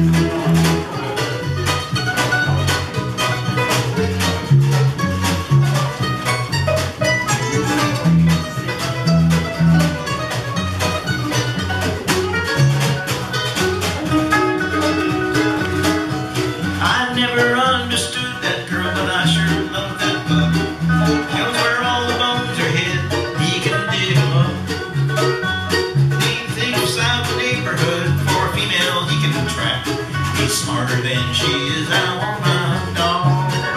I never understood that girl, but I sure love that bug. He knows where all the bones are hid, he can dig them up. He thinks out the neighborhood for a female he can trap. He's smarter than she is, I want my dog.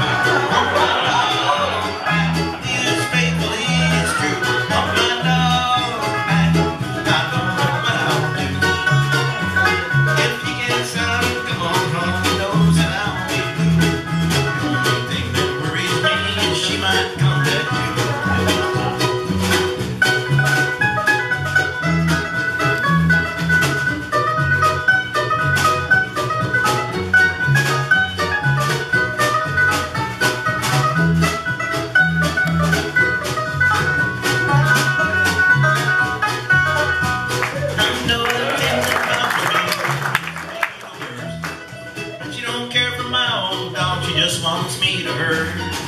He is faithful, he is true, I want my dog back. I don't know what I'll do if he gets out and come on home. He knows that I'll be blue. The only thing that worries me is she might contact you. She don't care for my old dog, she just wants me to her.